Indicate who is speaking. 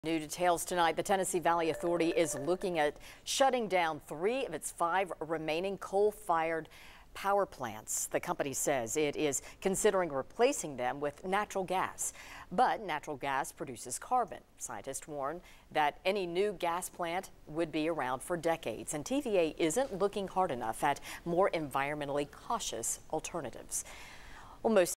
Speaker 1: New details tonight. The Tennessee Valley Authority is looking at shutting down 3 of its 5 remaining coal-fired power plants. The company says it is considering replacing them with natural gas. But natural gas produces carbon. Scientists warn that any new gas plant would be around for decades, and TVA isn't looking hard enough at more environmentally cautious alternatives. Well, most